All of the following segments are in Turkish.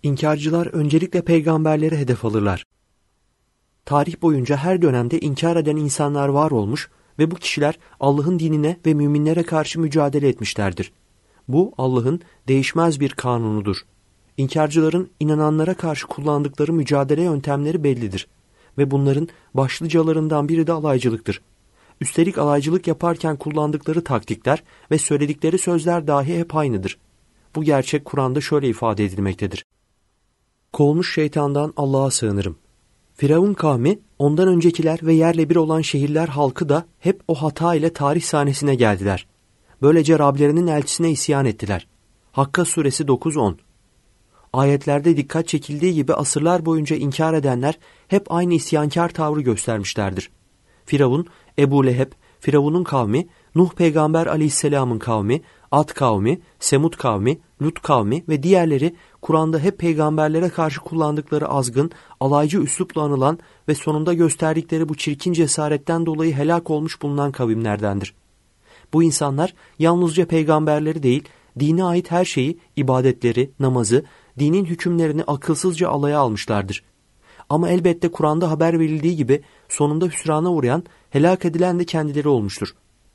İnkarcılar öncelikle peygamberleri hedef alırlar. Tarih boyunca her dönemde inkar eden insanlar var olmuş ve bu kişiler Allah'ın dinine ve müminlere karşı mücadele etmişlerdir. Bu Allah'ın değişmez bir kanunudur. İnkarcıların inananlara karşı kullandıkları mücadele yöntemleri bellidir ve bunların başlıcalarından biri de alaycılıktır. Üstelik alaycılık yaparken kullandıkları taktikler ve söyledikleri sözler dahi hep aynıdır. Bu gerçek Kur'an'da şöyle ifade edilmektedir. Kovulmuş şeytandan Allah'a sığınırım. Firavun kavmi, ondan öncekiler ve yerle bir olan şehirler halkı da hep o hata ile tarih sahnesine geldiler. Böylece Rablerinin elçisine isyan ettiler. Hakka suresi 9-10. Ayetlerde dikkat çekildiği gibi asırlar boyunca inkar edenler hep aynı isyankar tavrı göstermişlerdir. Firavun, Ebu Leheb, Firavun'un kavmi, Nuh peygamber aleyhisselamın kavmi, Ad kavmi, Semud kavmi, Lut kavmi ve diğerleri Kur'an'da hep peygamberlere karşı kullandıkları azgın, alaycı üslupla anılan ve sonunda gösterdikleri bu çirkin cesaretten dolayı helak olmuş bulunan kavimlerdendir. Bu insanlar yalnızca peygamberleri değil, dine ait her şeyi, ibadetleri, namazı, dinin hükümlerini akılsızca alaya almışlardır. Ama elbette Kur'an'da haber verildiği gibi sonunda hüsrana uğrayan, helak edilen de kendileri olmuştur.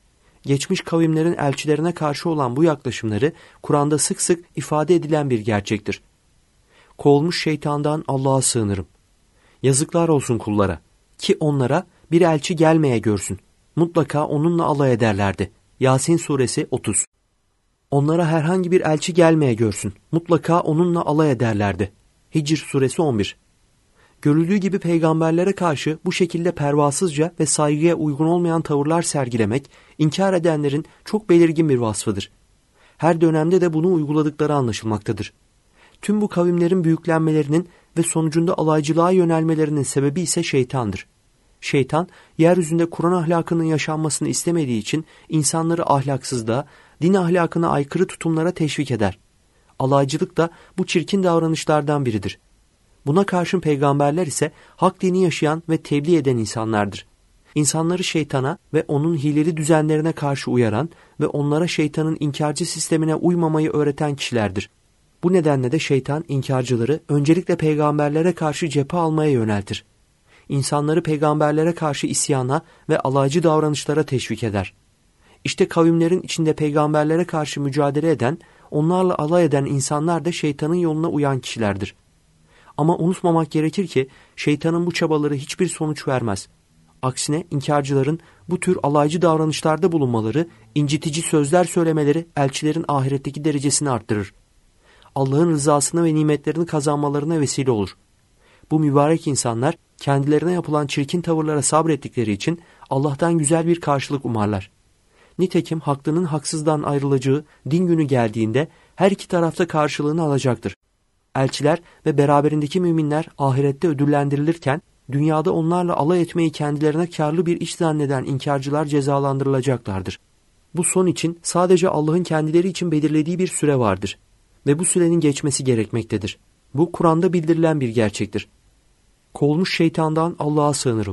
Geçmiş kavimlerin elçilerine karşı olan bu yaklaşımları Kur'an'da sık sık ifade edilen bir gerçektir. Kovulmuş şeytandan Allah'a sığınırım. Yazıklar olsun kullara ki onlara bir elçi gelmeye görsün. Mutlaka onunla alay ederlerdi. Yasin suresi 30. Onlara herhangi bir elçi gelmeye görsün. Mutlaka onunla alay ederlerdi. Hicr suresi 11. Görüldüğü gibi peygamberlere karşı bu şekilde pervasızca ve saygıya uygun olmayan tavırlar sergilemek, inkar edenlerin çok belirgin bir vasfıdır. Her dönemde de bunu uyguladıkları anlaşılmaktadır. Tüm bu kavimlerin büyüklenmelerinin ve sonucunda alaycılığa yönelmelerinin sebebi ise şeytandır. Şeytan, yeryüzünde Kur'an ahlakının yaşanmasını istemediği için insanları ahlaksızlığa, din ahlakına aykırı tutumlara teşvik eder. Alaycılık da bu çirkin davranışlardan biridir. Buna karşın peygamberler ise hak dini yaşayan ve tebliğ eden insanlardır. İnsanları şeytana ve onun hileli düzenlerine karşı uyaran ve onlara şeytanın inkarcı sistemine uymamayı öğreten kişilerdir. Bu nedenle de şeytan inkarcıları öncelikle peygamberlere karşı cephe almaya yöneltir. İnsanları peygamberlere karşı isyana ve alaycı davranışlara teşvik eder. İşte kavimlerin içinde peygamberlere karşı mücadele eden, onlarla alay eden insanlar da şeytanın yoluna uyan kişilerdir. Ama unutmamak gerekir ki şeytanın bu çabaları hiçbir sonuç vermez. Aksine inkarcıların bu tür alaycı davranışlarda bulunmaları, incitici sözler söylemeleri elçilerin ahiretteki derecesini arttırır. Allah'ın rızasını ve nimetlerini kazanmalarına vesile olur. Bu mübarek insanlar kendilerine yapılan çirkin tavırlara sabrettikleri için Allah'tan güzel bir karşılık umarlar. Nitekim haklının haksızdan ayrılacağı din günü geldiğinde her iki tarafta karşılığını alacaktır. Elçiler ve beraberindeki müminler ahirette ödüllendirilirken dünyada onlarla alay etmeyi kendilerine karlı bir iş zanneden inkarcılar cezalandırılacaklardır. Bu son için sadece Allah'ın kendileri için belirlediği bir süre vardır ve bu sürenin geçmesi gerekmektedir. Bu Kur'an'da bildirilen bir gerçektir. Kovulmuş şeytandan Allah'a sığınırım.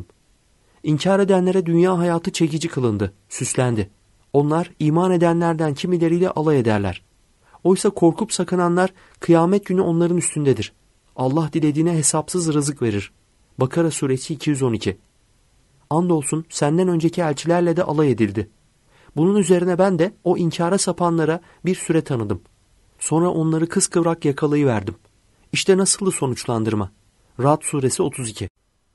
İnkar edenlere dünya hayatı çekici kılındı, süslendi. Onlar iman edenlerden kimileriyle alay ederler. Oysa korkup sakınanlar kıyamet günü onların üstündedir. Allah dilediğine hesapsız rızık verir. Bakara suresi 212. Andolsun senden önceki elçilerle de alay edildi. Bunun üzerine ben de o inkara sapanlara bir süre tanıdım. Sonra onları kıskıvrak yakalayıverdim. İşte nasıldı sonuçlandırma. Ra'd suresi 32.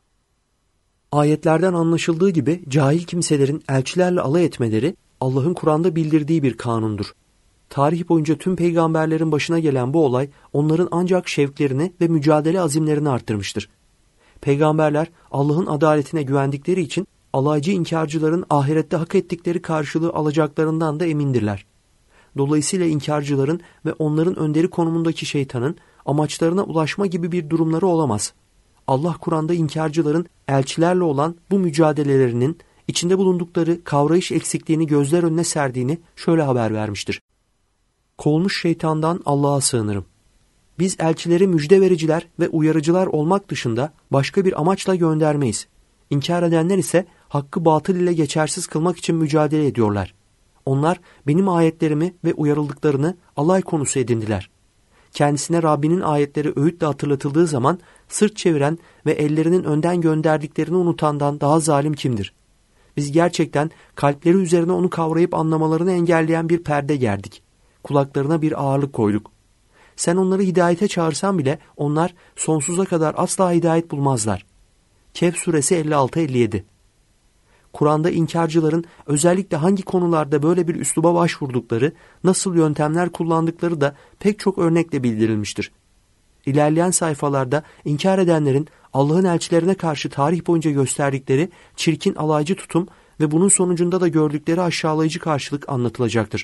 Ayetlerden anlaşıldığı gibi cahil kimselerin elçilerle alay etmeleri Allah'ın Kur'an'da bildirdiği bir kanundur. Tarih boyunca tüm peygamberlerin başına gelen bu olay onların ancak şevklerini ve mücadele azimlerini arttırmıştır. Peygamberler Allah'ın adaletine güvendikleri için alaycı inkarcıların ahirette hak ettikleri karşılığı alacaklarından da emindirler. Dolayısıyla inkarcıların ve onların önderi konumundaki şeytanın amaçlarına ulaşma gibi bir durumları olamaz. Allah Kur'an'da inkarcıların elçilerle olan bu mücadelelerinin içinde bulundukları kavrayış eksikliğini gözler önüne serdiğini şöyle haber vermiştir. Kovulmuş şeytandan Allah'a sığınırım. Biz elçileri müjde vericiler ve uyarıcılar olmak dışında başka bir amaçla göndermeyiz. İnkar edenler ise hakkı batıl ile geçersiz kılmak için mücadele ediyorlar. Onlar benim ayetlerimi ve uyarıldıklarını alay konusu edindiler. kendisine Rabbinin ayetleri öğütle hatırlatıldığı zaman sırt çeviren ve ellerinin önden gönderdiklerini unutandan daha zalim kimdir? Biz gerçekten kalpleri üzerine onu kavrayıp anlamalarını engelleyen bir perde gerdik. Kulaklarına bir ağırlık koyduk. Sen onları hidayete çağırsan bile onlar sonsuza kadar asla hidayet bulmazlar. Kehf suresi 56-57. Kur'an'da inkarcıların özellikle hangi konularda böyle bir üsluba başvurdukları, nasıl yöntemler kullandıkları da pek çok örnekle bildirilmiştir. İlerleyen sayfalarda inkar edenlerin Allah'ın elçilerine karşı tarih boyunca gösterdikleri çirkin alaycı tutum ve bunun sonucunda da gördükleri aşağılayıcı karşılık anlatılacaktır.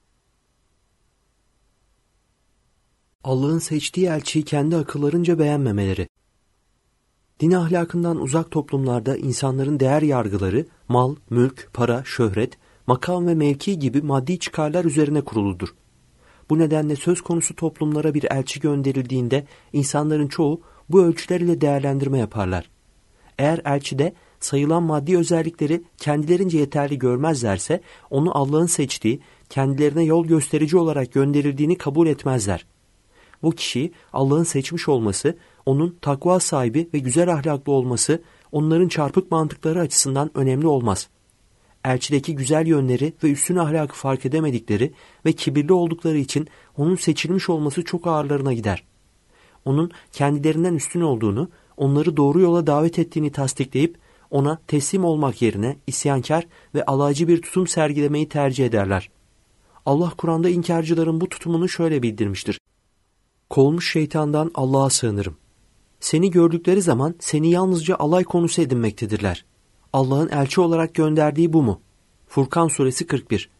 Allah'ın seçtiği elçiyi kendi akıllarınca beğenmemeleri. Din ahlakından uzak toplumlarda insanların değer yargıları, mal, mülk, para, şöhret, makam ve mevki gibi maddi çıkarlar üzerine kuruludur. Bu nedenle söz konusu toplumlara bir elçi gönderildiğinde insanların çoğu bu ölçüler ile değerlendirme yaparlar. Eğer elçide sayılan maddi özellikleri kendilerince yeterli görmezlerse onu Allah'ın seçtiği, kendilerine yol gösterici olarak gönderildiğini kabul etmezler. Bu kişiyi Allah'ın seçmiş olması, onun takva sahibi ve güzel ahlaklı olması onların çarpık mantıkları açısından önemli olmaz. Elçideki güzel yönleri ve üstün ahlakı fark edemedikleri ve kibirli oldukları için onun seçilmiş olması çok ağırlarına gider. Onun kendilerinden üstün olduğunu, onları doğru yola davet ettiğini tasdikleyip ona teslim olmak yerine isyankar ve alaycı bir tutum sergilemeyi tercih ederler. Allah Kur'an'da inkarcıların bu tutumunu şöyle bildirmiştir. Kovulmuş şeytandan Allah'a sığınırım. Seni gördükleri zaman seni yalnızca alay konusu edinmektedirler. Allah'ın elçi olarak gönderdiği bu mu? Furkan suresi 41.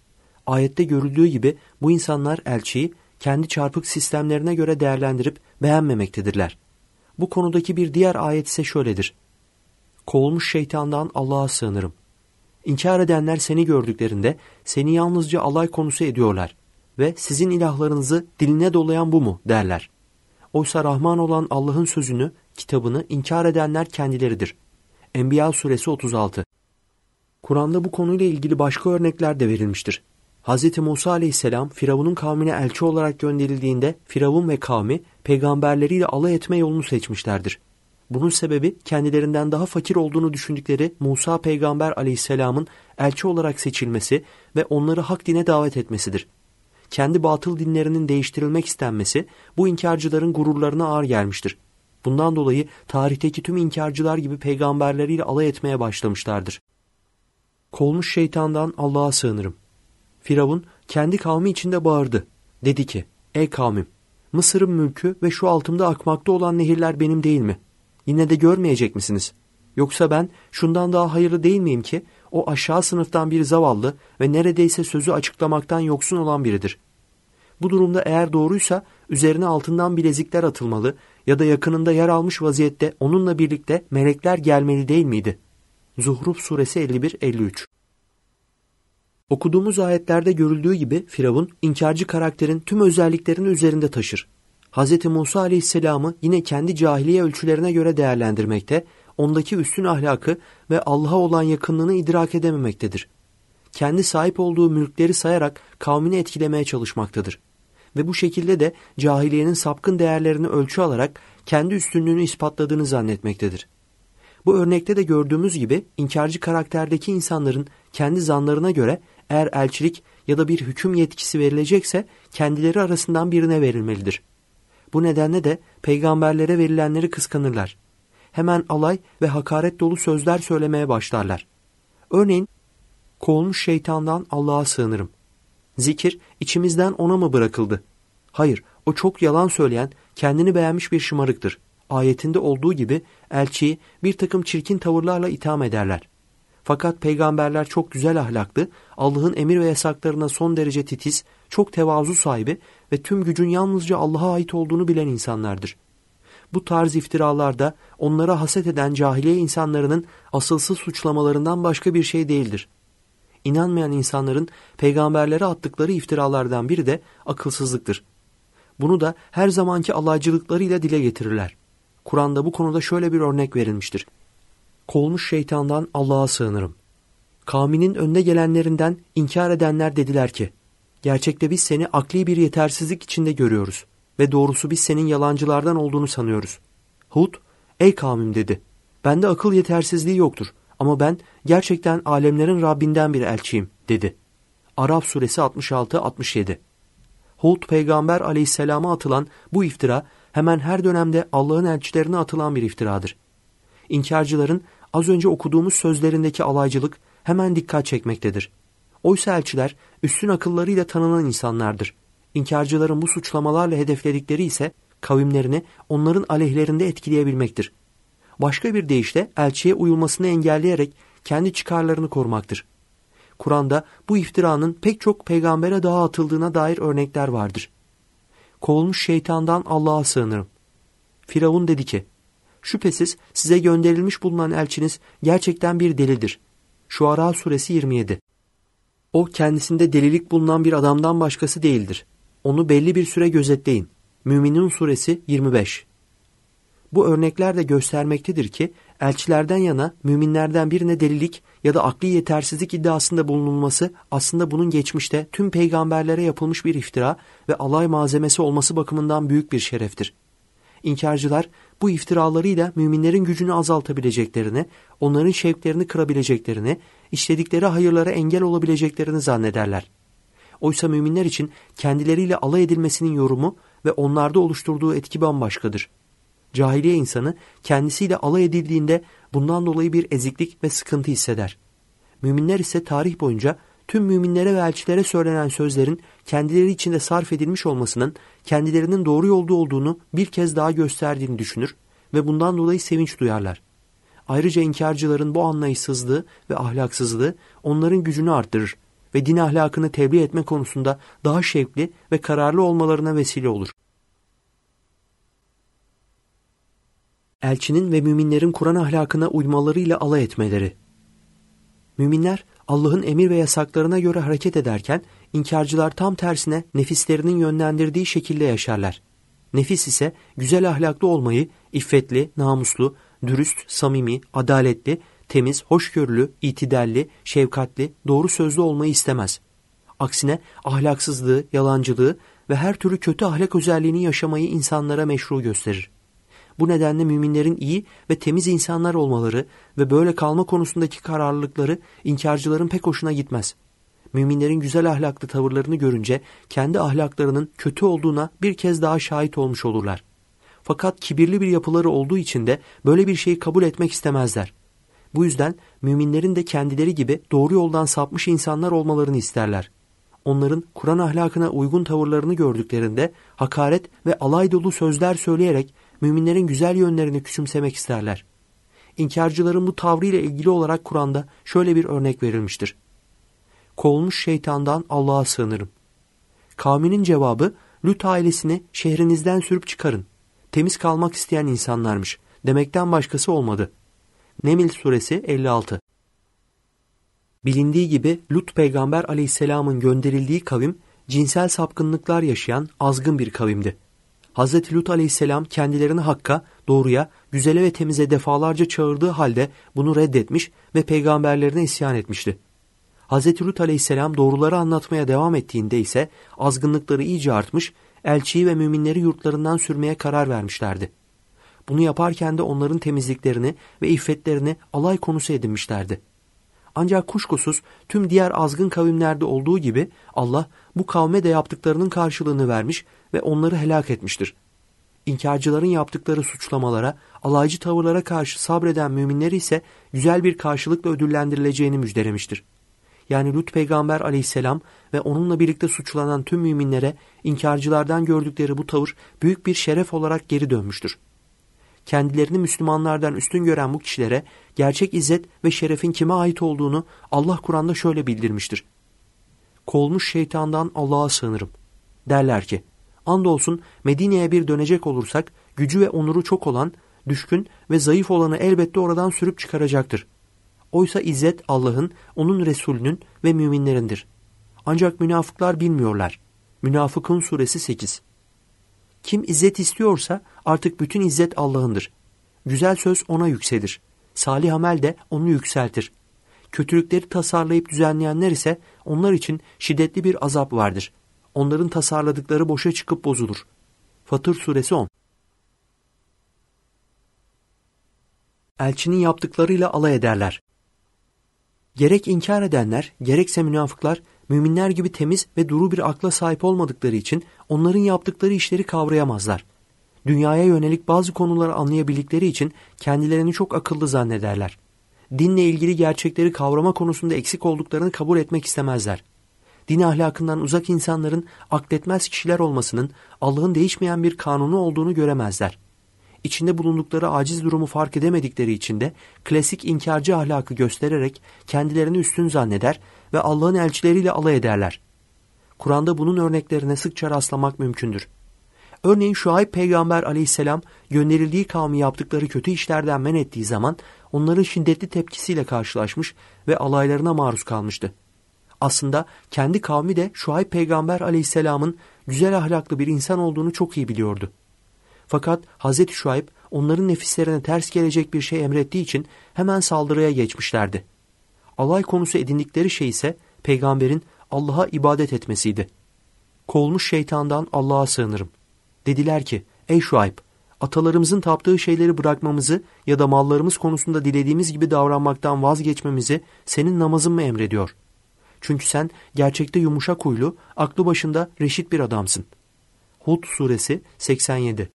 Ayette görüldüğü gibi bu insanlar elçiyi kendi çarpık sistemlerine göre değerlendirip beğenmemektedirler. Bu konudaki bir diğer ayet ise şöyledir. Kovulmuş şeytandan Allah'a sığınırım. İnkar edenler seni gördüklerinde seni yalnızca alay konusu ediyorlar ve sizin ilahlarınızı diline dolayan bu mu derler. Oysa Rahman olan Allah'ın sözünü, kitabını inkar edenler kendileridir. Enbiya suresi 36. Kur'an'da bu konuyla ilgili başka örnekler de verilmiştir. Hz. Musa aleyhisselam Firavun'un kavmine elçi olarak gönderildiğinde Firavun ve kavmi peygamberleriyle alay etme yolunu seçmişlerdir. Bunun sebebi kendilerinden daha fakir olduğunu düşündükleri Musa peygamber aleyhisselamın elçi olarak seçilmesi ve onları hak dine davet etmesidir. Kendi batıl dinlerinin değiştirilmek istenmesi bu inkarcıların gururlarına ağır gelmiştir. Bundan dolayı tarihteki tüm inkarcılar gibi peygamberleriyle alay etmeye başlamışlardır. Kovulmuş şeytandan Allah'a sığınırım. Firavun kendi kavmi içinde bağırdı. Dedi ki, ey kavmim, Mısır'ın mülkü ve şu altımda akmakta olan nehirler benim değil mi? Yine de görmeyecek misiniz? Yoksa ben şundan daha hayırlı değil miyim ki o aşağı sınıftan bir zavallı ve neredeyse sözü açıklamaktan yoksun olan biridir. Bu durumda eğer doğruysa üzerine altından bilezikler atılmalı ya da yakınında yer almış vaziyette onunla birlikte melekler gelmeli değil miydi? Zuhruf suresi 51-53. Okuduğumuz ayetlerde görüldüğü gibi Firavun inkarcı karakterin tüm özelliklerini üzerinde taşır. Hz. Musa aleyhisselamı yine kendi cahiliye ölçülerine göre değerlendirmekte, ondaki üstün ahlakı ve Allah'a olan yakınlığını idrak edememektedir. Kendi sahip olduğu mülkleri sayarak kavmini etkilemeye çalışmaktadır. Ve bu şekilde de cahiliyenin sapkın değerlerini ölçü alarak kendi üstünlüğünü ispatladığını zannetmektedir. Bu örnekte de gördüğümüz gibi inkarcı karakterdeki insanların kendi zanlarına göre eğer elçilik ya da bir hüküm yetkisi verilecekse kendileri arasından birine verilmelidir. Bu nedenle de peygamberlere verilenleri kıskanırlar. Hemen alay ve hakaret dolu sözler söylemeye başlarlar. Örneğin, kovulmuş şeytandan Allah'a sığınırım. Zikir içimizden ona mı bırakıldı? Hayır, o çok yalan söyleyen, kendini beğenmiş bir şımarıktır. Ayetinde olduğu gibi elçiyi bir takım çirkin tavırlarla itham ederler. Fakat peygamberler çok güzel ahlaklı, Allah'ın emir ve yasaklarına son derece titiz, çok tevazu sahibi ve tüm gücün yalnızca Allah'a ait olduğunu bilen insanlardır. Bu tarz iftiralarda onlara haset eden cahiliye insanlarının asılsız suçlamalarından başka bir şey değildir. İnanmayan insanların peygamberlere attıkları iftiralardan biri de akılsızlıktır. Bunu da her zamanki alaycılıklarıyla dile getirirler. Kur'an'da bu konuda şöyle bir örnek verilmiştir. Kovulmuş şeytandan Allah'a sığınırım. Kavminin önde gelenlerinden inkar edenler dediler ki, gerçekte biz seni akli bir yetersizlik içinde görüyoruz. ve doğrusu biz senin yalancılardan olduğunu sanıyoruz. Hud, ey kavmim dedi. Bende akıl yetersizliği yoktur ama ben gerçekten alemlerin Rabbinden bir elçiyim dedi. Araf suresi 66-67. Hud peygamber aleyhisselama atılan bu iftira hemen her dönemde Allah'ın elçilerine atılan bir iftiradır. İnkarcıların az önce okuduğumuz sözlerindeki alaycılık hemen dikkat çekmektedir. Oysa elçiler üstün akıllarıyla tanınan insanlardır. İnkarcıların bu suçlamalarla hedefledikleri ise kavimlerini onların aleyhlerinde etkileyebilmektir. Başka bir deyişle elçiye uyulmasını engelleyerek kendi çıkarlarını korumaktır. Kur'an'da bu iftiranın pek çok peygambere daha atıldığına dair örnekler vardır. Kovulmuş şeytandan Allah'a sığınırım. Firavun dedi ki, şüphesiz size gönderilmiş bulunan elçiniz gerçekten bir delidir. Şuara suresi 27. O kendisinde delilik bulunan bir adamdan başkası değildir. Onu belli bir süre gözetleyin. Müminun suresi 25. Bu örnekler de göstermektedir ki elçilerden yana müminlerden birine delilik ya da akli yetersizlik iddiasında bulunulması aslında bunun geçmişte tüm peygamberlere yapılmış bir iftira ve alay malzemesi olması bakımından büyük bir şereftir. İnkarcılar bu iftiralarıyla müminlerin gücünü azaltabileceklerini, onların şevklerini kırabileceklerini, işledikleri hayırlara engel olabileceklerini zannederler. Oysa müminler için kendileriyle alay edilmesinin yorumu ve onlarda oluşturduğu etki bambaşkadır. Cahiliye insanı kendisiyle alay edildiğinde bundan dolayı bir eziklik ve sıkıntı hisseder. Müminler ise tarih boyunca tüm müminlere ve elçilere söylenen sözlerin kendileri içinde sarf edilmiş olmasının kendilerinin doğru yolda olduğunu bir kez daha gösterdiğini düşünür ve bundan dolayı sevinç duyarlar. Ayrıca inkarcıların bu anlayışsızlığı ve ahlaksızlığı onların gücünü arttırır ve din ahlakını tebliğ etme konusunda daha şevkli ve kararlı olmalarına vesile olur. Elçinin ve müminlerin Kur'an ahlakına uymalarıyla alay etmeleri. Müminler Allah'ın emir ve yasaklarına göre hareket ederken inkarcılar tam tersine nefislerinin yönlendirdiği şekilde yaşarlar. Nefis ise güzel ahlaklı olmayı, iffetli, namuslu, dürüst, samimi, adaletli, temiz, hoşgörülü, itidalli, şefkatli, doğru sözlü olmayı istemez. Aksine ahlaksızlığı, yalancılığı ve her türlü kötü ahlak özelliğini yaşamayı insanlara meşru gösterir. Bu nedenle müminlerin iyi ve temiz insanlar olmaları ve böyle kalma konusundaki kararlılıkları inkarcıların pek hoşuna gitmez. Müminlerin güzel ahlaklı tavırlarını görünce kendi ahlaklarının kötü olduğuna bir kez daha şahit olmuş olurlar. Fakat kibirli bir yapıları olduğu için de böyle bir şeyi kabul etmek istemezler. Bu yüzden müminlerin de kendileri gibi doğru yoldan sapmış insanlar olmalarını isterler. Onların Kur'an ahlakına uygun tavırlarını gördüklerinde hakaret ve alay dolu sözler söyleyerek müminlerin güzel yönlerini küçümsemek isterler. İnkarcıların bu tavrıyla ilgili olarak Kur'an'da şöyle bir örnek verilmiştir. Kovulmuş şeytandan Allah'a sığınırım. Kavminin cevabı, Lut ailesini şehrinizden sürüp çıkarın. Temiz kalmak isteyen insanlarmış demekten başkası olmadı. Neml suresi 56. Bilindiği gibi Lut peygamber aleyhisselamın gönderildiği kavim cinsel sapkınlıklar yaşayan azgın bir kavimdi. Hz. Lut aleyhisselam kendilerini hakka, doğruya, güzele ve temize defalarca çağırdığı halde bunu reddetmiş ve peygamberlerine isyan etmişti. Hz. Lut aleyhisselam doğruları anlatmaya devam ettiğinde ise azgınlıkları iyice artmış, elçiyi ve müminleri yurtlarından sürmeye karar vermişlerdi. Bunu yaparken de onların temizliklerini ve iffetlerini alay konusu edinmişlerdi. Ancak kuşkusuz tüm diğer azgın kavimlerde olduğu gibi Allah bu kavme de yaptıklarının karşılığını vermiş ve onları helak etmiştir. İnkarcıların yaptıkları suçlamalara, alaycı tavırlara karşı sabreden müminleri ise güzel bir karşılıkla ödüllendirileceğini müjdelemiştir. Yani Lut peygamber aleyhisselam ve onunla birlikte suçlanan tüm müminlere inkarcılardan gördükleri bu tavır büyük bir şeref olarak geri dönmüştür. Kendilerini Müslümanlardan üstün gören bu kişilere gerçek izzet ve şerefin kime ait olduğunu Allah Kur'an'da şöyle bildirmiştir. Kovulmuş şeytandan Allah'a sığınırım. Derler ki, andolsun Medine'ye bir dönecek olursak gücü ve onuru çok olan, düşkün ve zayıf olanı elbette oradan sürüp çıkaracaktır. Oysa izzet Allah'ın, onun Resulünün ve müminlerindir. Ancak münafıklar bilmiyorlar. Münafıkun suresi 8. Kim izzet istiyorsa artık bütün izzet Allah'ındır. Güzel söz ona yükselir. Salih amel de onu yükseltir. Kötülükleri tasarlayıp düzenleyenler ise onlar için şiddetli bir azap vardır. Onların tasarladıkları boşa çıkıp bozulur. Fatır suresi 10. Elçinin yaptıklarıyla alay ederler. Gerek inkar edenler, gerekse münafıklar, müminler gibi temiz ve duru bir akla sahip olmadıkları için onların yaptıkları işleri kavrayamazlar. Dünyaya yönelik bazı konuları anlayabildikleri için kendilerini çok akıllı zannederler. Dinle ilgili gerçekleri kavrama konusunda eksik olduklarını kabul etmek istemezler. Din ahlakından uzak insanların akletmez kişiler olmasının Allah'ın değişmeyen bir kanunu olduğunu göremezler. İçinde bulundukları aciz durumu fark edemedikleri için de klasik inkarcı ahlakı göstererek kendilerini üstün zanneder ve Allah'ın elçileriyle alay ederler. Kur'an'da bunun örneklerine sıkça rastlamak mümkündür. Örneğin Şuayb peygamber aleyhisselam gönderildiği kavmi yaptıkları kötü işlerden men ettiği zaman onların şiddetli tepkisiyle karşılaşmış ve alaylarına maruz kalmıştı. Aslında kendi kavmi de Şuayb peygamber aleyhisselamın güzel ahlaklı bir insan olduğunu çok iyi biliyordu. Fakat Hazreti Şuayb onların nefislerine ters gelecek bir şey emrettiği için hemen saldırıya geçmişlerdi. Alay konusu edindikleri şey ise peygamberin Allah'a ibadet etmesiydi. Kovulmuş şeytandan Allah'a sığınırım. Dediler ki, ey Şuayb, atalarımızın taptığı şeyleri bırakmamızı ya da mallarımız konusunda dilediğimiz gibi davranmaktan vazgeçmemizi senin namazın mı emrediyor? Çünkü sen gerçekte yumuşak huylu, aklı başında reşit bir adamsın. Hud suresi 87.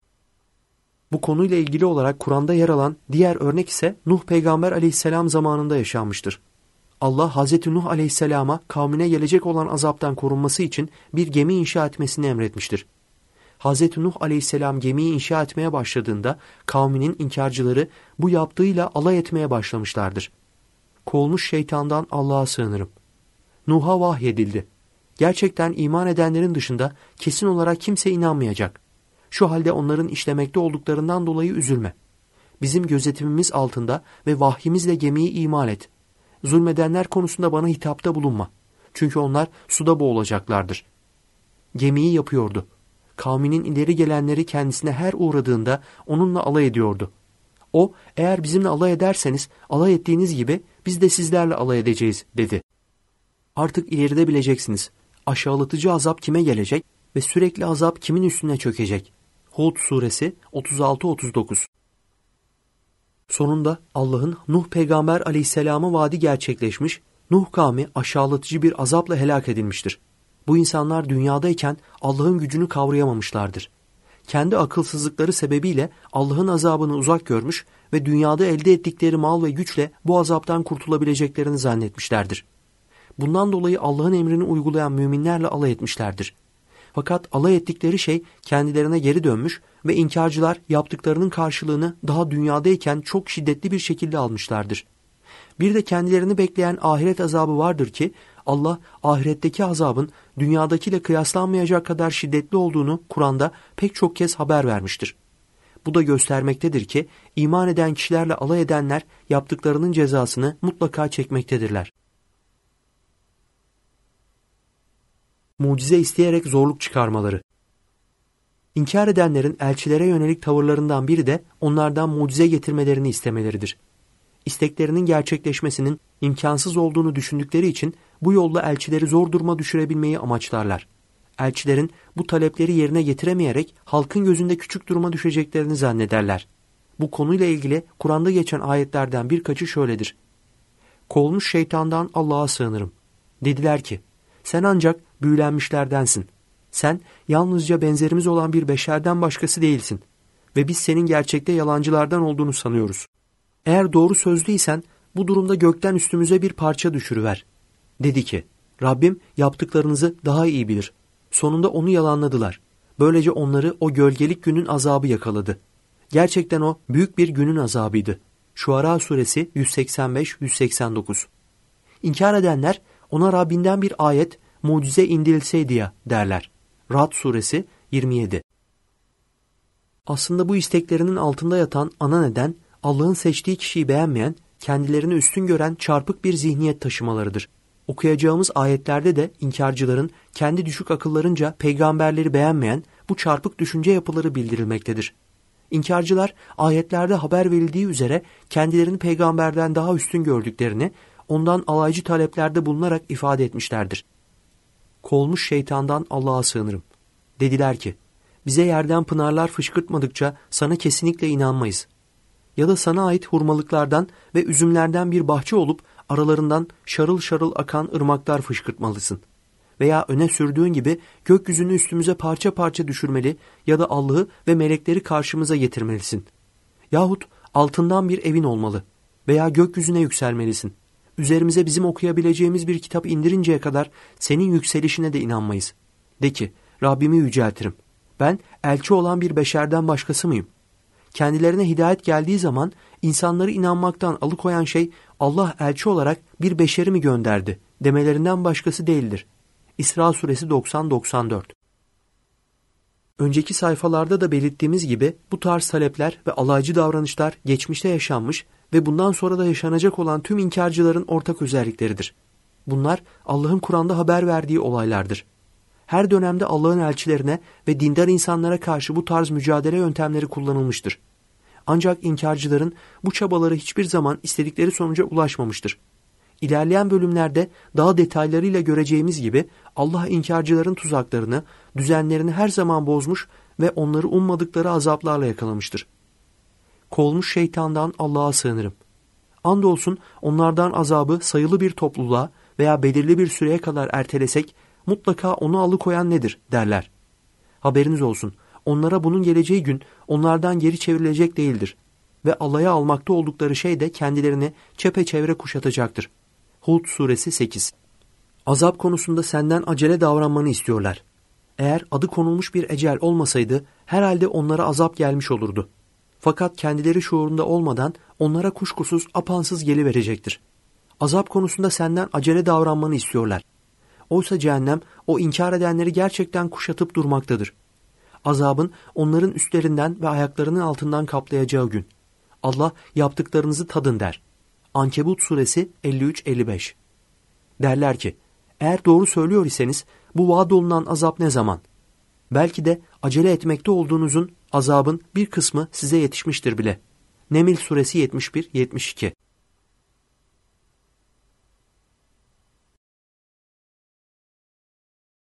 Bu konuyla ilgili olarak Kur'an'da yer alan diğer örnek ise Nuh peygamber aleyhisselam zamanında yaşanmıştır. Allah Hazreti Nuh aleyhisselama kavmine gelecek olan azaptan korunması için bir gemi inşa etmesini emretmiştir. Hazreti Nuh aleyhisselam gemiyi inşa etmeye başladığında kavminin inkarcıları bu yaptığıyla alay etmeye başlamışlardır. Kovulmuş şeytandan Allah'a sığınırım. Nuh'a vahyedildi. Gerçekten iman edenlerin dışında kesin olarak kimse inanmayacak. Şu halde onların işlemekte olduklarından dolayı üzülme. Bizim gözetimimiz altında ve vahyimizle gemiyi imal et. Zulmedenler konusunda bana hitapta bulunma. Çünkü onlar suda boğulacaklardır. Gemiyi yapıyordu. Kavminin ileri gelenleri kendisine her uğradığında onunla alay ediyordu. O, eğer bizimle alay ederseniz alay ettiğiniz gibi biz de sizlerle alay edeceğiz dedi. Artık ileride bileceksiniz. Aşağılatıcı azap kime gelecek ve sürekli azap kimin üstüne çökecek? Hud suresi 36-39. Sonunda Allah'ın Nuh peygamber aleyhisselama vaadi gerçekleşmiş, Nuh kavmi aşağılatıcı bir azapla helak edilmiştir. Bu insanlar dünyadayken Allah'ın gücünü kavrayamamışlardır. Kendi akılsızlıkları sebebiyle Allah'ın azabını uzak görmüş ve dünyada elde ettikleri mal ve güçle bu azaptan kurtulabileceklerini zannetmişlerdir. Bundan dolayı Allah'ın emrini uygulayan müminlerle alay etmişlerdir. Fakat alay ettikleri şey kendilerine geri dönmüş ve inkarcılar yaptıklarının karşılığını daha dünyadayken çok şiddetli bir şekilde almışlardır. Bir de kendilerini bekleyen ahiret azabı vardır ki Allah ahiretteki azabın dünyadakiyle kıyaslanmayacak kadar şiddetli olduğunu Kur'an'da pek çok kez haber vermiştir. Bu da göstermektedir ki iman eden kişilerle alay edenler yaptıklarının cezasını mutlaka çekmektedirler. Mucize isteyerek zorluk çıkarmaları. İnkar edenlerin elçilere yönelik tavırlarından biri de onlardan mucize getirmelerini istemeleridir. İsteklerinin gerçekleşmesinin imkansız olduğunu düşündükleri için bu yolla elçileri zor duruma düşürebilmeyi amaçlarlar. Elçilerin bu talepleri yerine getiremeyerek halkın gözünde küçük duruma düşeceklerini zannederler. Bu konuyla ilgili Kur'an'da geçen ayetlerden birkaçı şöyledir. Kovulmuş şeytandan Allah'a sığınırım. Dediler ki, sen ancak büyülenmişlerdensin. Sen yalnızca benzerimiz olan bir beşerden başkası değilsin. Ve biz senin gerçekte yalancılardan olduğunu sanıyoruz. Eğer doğru sözlüysen bu durumda gökten üstümüze bir parça düşürüver. Dedi ki, Rabbim yaptıklarınızı daha iyi bilir. Sonunda onu yalanladılar. Böylece onları o gölgelik günün azabı yakaladı. Gerçekten o büyük bir günün azabıydı. Şuara suresi 185-189. İnkar edenler ona Rabbinden bir ayet, mucize indirilseydi ya derler. Ra'd suresi 27. Aslında bu isteklerinin altında yatan ana neden Allah'ın seçtiği kişiyi beğenmeyen, kendilerini üstün gören çarpık bir zihniyet taşımalarıdır. Okuyacağımız ayetlerde de inkarcıların kendi düşük akıllarınca peygamberleri beğenmeyen bu çarpık düşünce yapıları bildirilmektedir. İnkarcılar ayetlerde haber verildiği üzere kendilerini peygamberden daha üstün gördüklerini ondan alaycı taleplerde bulunarak ifade etmişlerdir. Kovulmuş şeytandan Allah'a sığınırım. Dediler ki, bize yerden pınarlar fışkırtmadıkça sana kesinlikle inanmayız. Ya da sana ait hurmalıklardan ve üzümlerden bir bahçe olup aralarından şarıl şarıl akan ırmaklar fışkırtmalısın. Veya öne sürdüğün gibi gökyüzünü üstümüze parça parça düşürmeli ya da Allah'ı ve melekleri karşımıza getirmelisin. Yahut altından bir evin olmalı veya gökyüzüne yükselmelisin. Üzerimize bizim okuyabileceğimiz bir kitap indirinceye kadar senin yükselişine de inanmayız. De ki, Rabbimi yüceltirim. Ben elçi olan bir beşerden başkası mıyım? Kendilerine hidayet geldiği zaman insanları inanmaktan alıkoyan şey Allah elçi olarak bir beşeri mi gönderdi demelerinden başkası değildir. İsra suresi 90-94. Önceki sayfalarda da belirttiğimiz gibi bu tarz talepler ve alaycı davranışlar geçmişte yaşanmış ve bundan sonra da yaşanacak olan tüm inkarcıların ortak özellikleridir. Bunlar Allah'ın Kur'an'da haber verdiği olaylardır. Her dönemde Allah'ın elçilerine ve dindar insanlara karşı bu tarz mücadele yöntemleri kullanılmıştır. Ancak inkarcıların bu çabaları hiçbir zaman istedikleri sonuca ulaşmamıştır. İlerleyen bölümlerde daha detaylarıyla göreceğimiz gibi Allah inkarcıların tuzaklarını, düzenlerini her zaman bozmuş ve onları ummadıkları azaplarla yakalamıştır. Kovulmuş şeytandan Allah'a sığınırım. Andolsun onlardan azabı sayılı bir topluluğa veya belirli bir süreye kadar ertelesek mutlaka onu alıkoyan nedir derler. Haberiniz olsun, onlara bunun geleceği gün onlardan geri çevrilecek değildir ve alaya almakta oldukları şey de kendilerini çepeçevre kuşatacaktır. Hud suresi 8. Azap konusunda senden acele davranmanı istiyorlar. Eğer adı konulmuş bir ecel olmasaydı herhalde onlara azap gelmiş olurdu. Fakat kendileri şuurunda olmadan onlara kuşkusuz apansız geliverecektir. Azap konusunda senden acele davranmanı istiyorlar. Oysa cehennem o inkar edenleri gerçekten kuşatıp durmaktadır. Azabın onların üstlerinden ve ayaklarının altından kaplayacağı gün. Allah yaptıklarınızı tadın der. Ankebut suresi 53-55. Derler ki, eğer doğru söylüyor iseniz bu vaad olunan azap ne zaman? Belki de acele etmekte olduğunuzun azabın bir kısmı size yetişmiştir bile. Neml suresi 71-72.